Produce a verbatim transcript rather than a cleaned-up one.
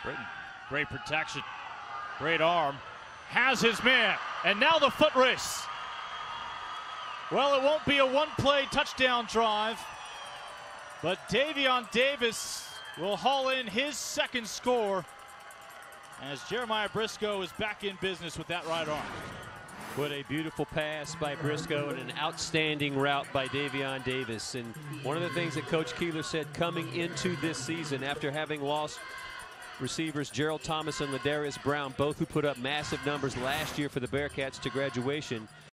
Great, great protection. Great arm. Has his man. And now the foot race. Well, it won't be a one-play touchdown drive, but Davion Davis will haul in his second score as Jeremiah Briscoe is back in business with that right arm. What a beautiful pass by Briscoe and an outstanding route by Davion Davis. And one of the things that Coach Keeler said coming into this season, after having lost receivers Gerald Thomas and Ladarius Brown, both who put up massive numbers last year for the Bearkats to graduation,